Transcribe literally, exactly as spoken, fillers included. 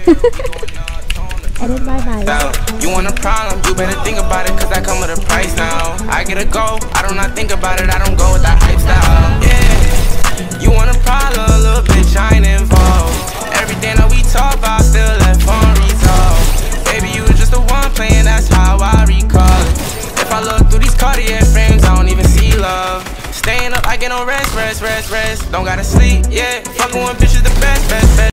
Edit bye bye. You want a problem, you better think about it, cause I come with a price now. I get a go, I do not think about it, I don't go with that hype style. Yeah, you want a problem, a little bitch, I ain't involved. Everything that we talk about still left unresolved. Baby, you was just the one playing, that's how I recall it. If I look through these Cartier frames, I don't even see love. Staying up, I get no rest, rest, rest, rest. Don't gotta sleep, yeah. Fucking with bitches the best, best, best.